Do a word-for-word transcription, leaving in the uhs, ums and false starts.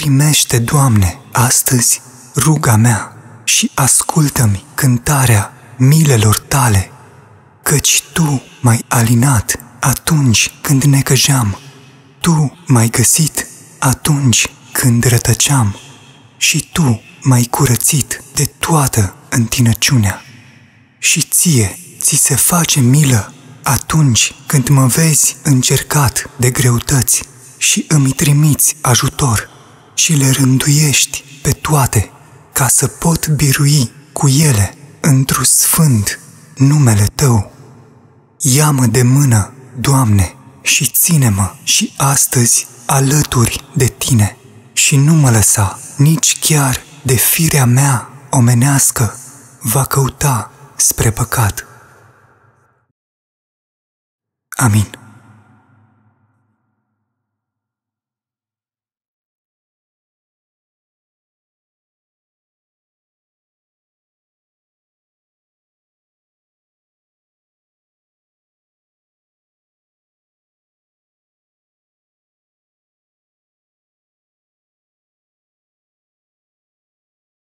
primește, Doamne, astăzi ruga mea și ascultă-mi cântarea milelor Tale, căci Tu m-ai alinat atunci când necăjeam, Tu m-ai găsit atunci când rătăceam și Tu m-ai curățit de toată întinăciunea. Și Ție ți se face milă atunci când mă vezi încercat de greutăți și îmi trimiți ajutor și le rânduiești pe toate ca să pot birui cu ele într-un sfânt numele Tău. Ia-mă de mână, Doamne, și ține-mă și astăzi alături de Tine și nu mă lăsa nici chiar de firea mea omenească va căuta spre păcat. Amin.